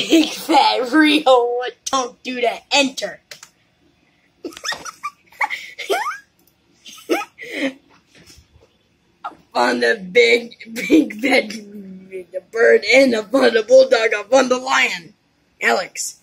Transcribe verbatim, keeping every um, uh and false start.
big fat Rio don't do to enter. On the big, big fat the bird and upon the bulldog upon the lion. Alex.